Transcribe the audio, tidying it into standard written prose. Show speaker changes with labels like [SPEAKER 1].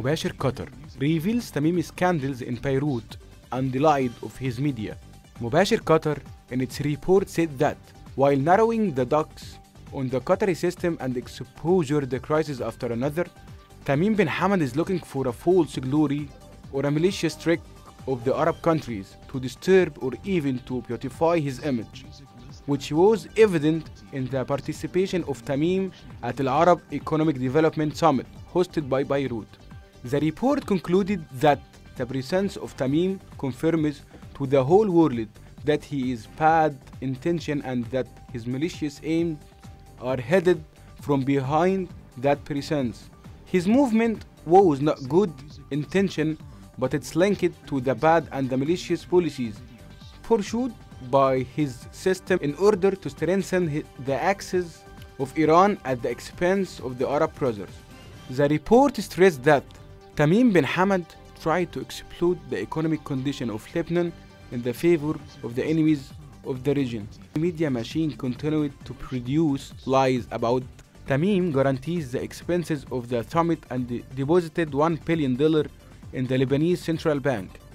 [SPEAKER 1] Mubasher Qatar reveals Tamim's scandals in Beirut and lied of his media. Mubasher Qatar in its report said that while narrowing the dots on the Qatari system and exposure the crisis after another, Tamim bin Hamad is looking for a false glory or a malicious trick of the Arab countries to disturb or even to beautify his image, which was evident in the participation of Tamim at the Arab Economic Development Summit hosted by Beirut. The report concluded that the presence of Tamim confirms to the whole world that he is bad intention and that his malicious aims are headed from behind that presence. His movement was not good intention, but it's linked to the bad and the malicious policies pursued by his system in order to strengthen the axis of Iran at the expense of the Arab brothers. The report stressed that Tamim bin Hamad tried to exploit the economic condition of Lebanon in the favor of the enemies of the region. The media machine continued to produce lies about Tamim guarantees the expenses of the summit and deposited $1 billion in the Lebanese Central Bank.